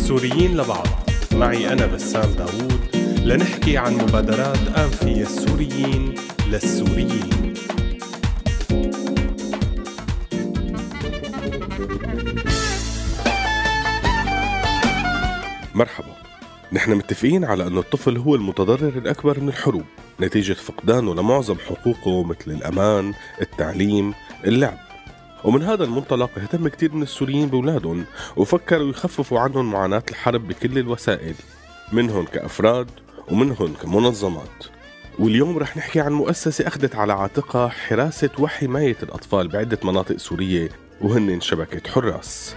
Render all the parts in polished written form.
سوريين لبعض. معي أنا بسام داوود لنحكي عن مبادرات أنفية السوريين للسوريين. مرحبا. نحن متفقين على أن الطفل هو المتضرر الأكبر من الحروب نتيجة فقدانه لمعظم حقوقه مثل الأمان، التعليم، اللعب. ومن هذا المنطلق اهتم كتير من السوريين بأولادهم وفكروا يخففوا عنهم معاناة الحرب بكل الوسائل، منهم كأفراد ومنهم كمنظمات. واليوم رح نحكي عن مؤسسة أخذت على عاتقها حراسة وحماية الأطفال بعدة مناطق سورية، وهن شبكة حراس.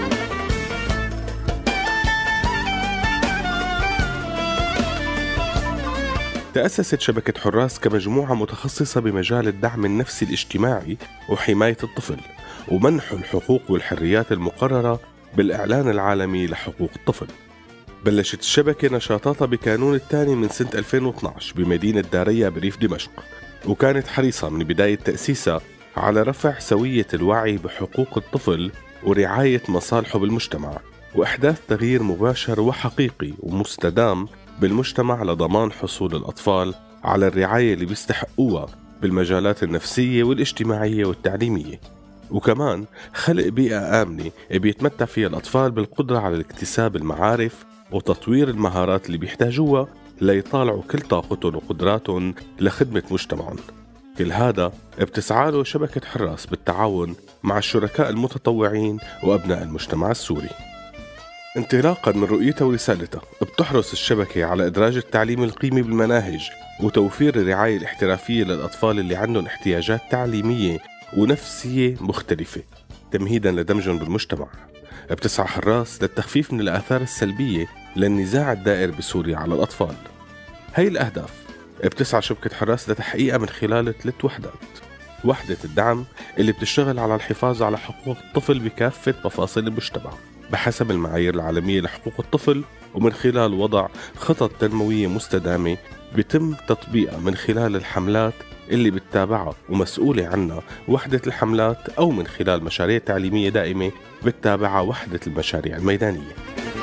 تأسست شبكة حراس كمجموعة متخصصة بمجال الدعم النفسي الاجتماعي وحماية الطفل ومنح الحقوق والحريات المقررة بالإعلان العالمي لحقوق الطفل. بلشت الشبكة نشاطاتها بكانون الثاني من سنة 2012 بمدينة داريا بريف دمشق، وكانت حريصة من بداية تأسيسها على رفع سوية الوعي بحقوق الطفل ورعاية مصالحه بالمجتمع، وإحداث تغيير مباشر وحقيقي ومستدام بالمجتمع لضمان حصول الأطفال على الرعاية اللي بيستحقوها بالمجالات النفسية والاجتماعية والتعليمية، وكمان خلق بيئة آمنة بيتمتع فيها الأطفال بالقدرة على اكتساب المعارف وتطوير المهارات اللي بيحتاجوها ليطالعوا كل طاقتهم وقدراتهم لخدمة مجتمعهم. كل هذا بتسعى له شبكة حراس بالتعاون مع الشركاء المتطوعين وأبناء المجتمع السوري. انطلاقا من رؤيتها ورسالتها، بتحرص الشبكة على إدراج التعليم القيمي بالمناهج وتوفير الرعاية الاحترافية للأطفال اللي عندهم احتياجات تعليمية ونفسية مختلفة تمهيدا لدمجهم بالمجتمع. بتسعى حراس للتخفيف من الآثار السلبية للنزاع الدائر بسوريا على الأطفال. هاي الأهداف بتسعى شبكة حراس لتحقيقها من خلال 3 وحدات. وحدة الدعم اللي بتشتغل على الحفاظ على حقوق الطفل بكافة مفاصل المجتمع بحسب المعايير العالمية لحقوق الطفل، ومن خلال وضع خطط تنموية مستدامة بيتم تطبيقها من خلال الحملات اللي بتتابعها ومسؤولة عنها وحدة الحملات، أو من خلال مشاريع تعليمية دائمة بتتابعها وحدة المشاريع الميدانية.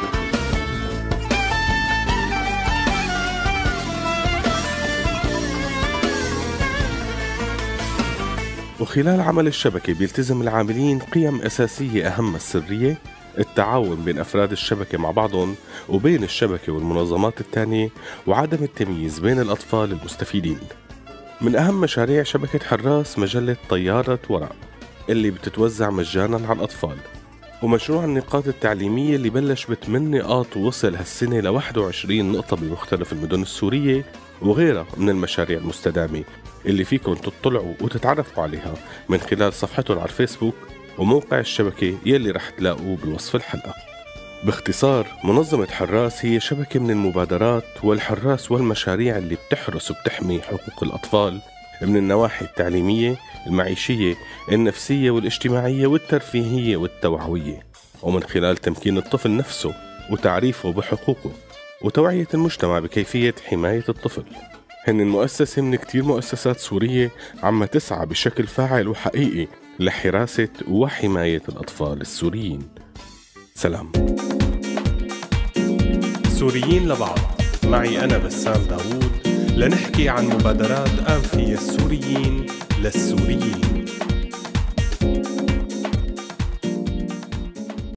وخلال عمل الشبكة بيلتزم العاملين قيم أساسية أهم السرية، التعاون بين أفراد الشبكة مع بعضهم وبين الشبكة والمنظمات التانية، وعدم التمييز بين الأطفال المستفيدين. من أهم مشاريع شبكة حراس مجلة طيارة وراء اللي بتتوزع مجانا على الأطفال، ومشروع النقاط التعليمية اللي بلش ب8 نقاط ووصل هالسنة ل 21 نقطة بمختلف المدن السورية، وغيرها من المشاريع المستدامة اللي فيكم تطلعوا وتتعرفوا عليها من خلال صفحتهم على الفيسبوك وموقع الشبكة يلي رح تلاقوه بوصف الحلقة. باختصار، منظمة حراس هي شبكة من المبادرات والحراس والمشاريع اللي بتحرس وبتحمي حقوق الأطفال من النواحي التعليمية، المعيشية، النفسية والاجتماعية والترفيهية والتوعوية، ومن خلال تمكين الطفل نفسه وتعريفه بحقوقه وتوعية المجتمع بكيفية حماية الطفل. هن المؤسسة من كتير مؤسسات سورية عم تسعى بشكل فاعل وحقيقي لحراسة وحماية الأطفال السوريين. سلام. سوريين لبعض. معي أنا بسام داوود لنحكي عن مبادرات أنفية السوريين للسوريين.